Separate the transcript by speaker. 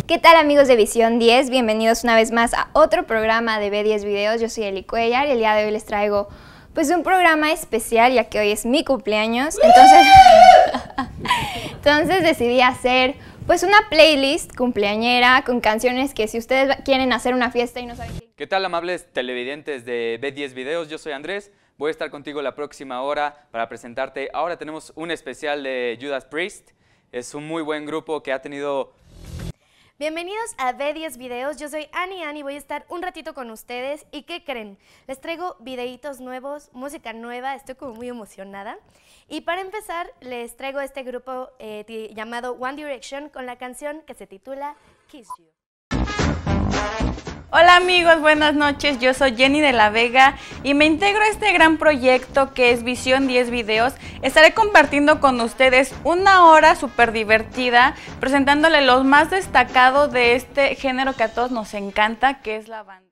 Speaker 1: ¿Qué tal, amigos de Visión 10? Bienvenidos una vez más a otro programa de B10 Videos. Yo soy Eli Cuellar y el día de hoy les traigo pues un programa especial, ya que hoy es mi cumpleaños. Entonces decidí hacer pues una playlist cumpleañera con canciones que si ustedes quieren hacer una fiesta y no saben
Speaker 2: ¿Qué tal, amables televidentes de B10 Videos? Yo soy Andrés, voy a estar contigo la próxima hora para presentarte. Ahora tenemos un especial de Judas Priest. Es un muy buen grupo que ha tenido...
Speaker 3: Bienvenidos a B10 Videos, yo soy Ani, voy a estar un ratito con ustedes. ¿Y qué creen? Les traigo videitos nuevos, música nueva, estoy como muy emocionada. Y para empezar, les traigo este grupo llamado One Direction con la canción que se titula Kiss You.
Speaker 4: Hola amigos, buenas noches, yo soy Jenny de la Vega y me integro a este gran proyecto que es Visión 10 Videos. Estaré compartiendo con ustedes una hora súper divertida, presentándole los más destacados de este género que a todos nos encanta, que es la banda.